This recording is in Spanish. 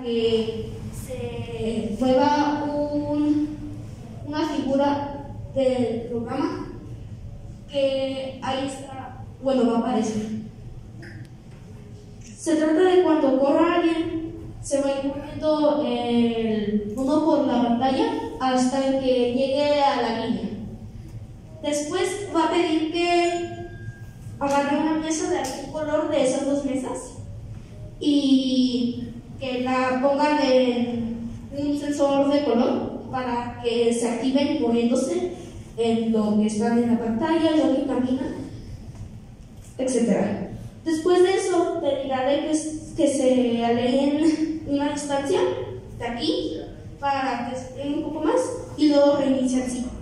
que se mueva una figura del programa que ahí está, bueno, va a aparecer. Se trata de cuando corra alguien, se va a ir moviendo el mono por la pantalla hasta que llegue a la línea. Después va a pedir que agarre una pieza de algún color de esas dos mesas y que la pongan en un sensor de color para que se activen moviéndose en lo que están en la pantalla, en lo que caminan, etc. Después de eso, te dirá de que se aleguen una distancia de aquí para que se pegue un poco más y luego reinicia el ciclo.